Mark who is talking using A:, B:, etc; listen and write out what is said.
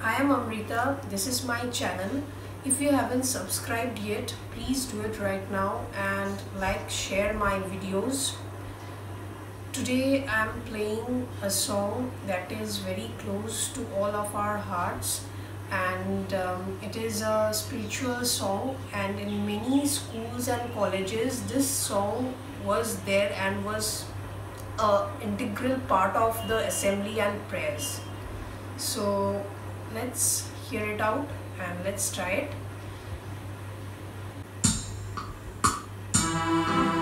A: I am Amrita. This is my channel. If you haven't subscribed yet, please do it right now and like, share my videos. Today I am playing a song that is very close to all of our hearts, and it is a spiritual song, and in many schools and colleges this song was there and was an integral part of the assembly and prayers. So let's hear it out and let's try it.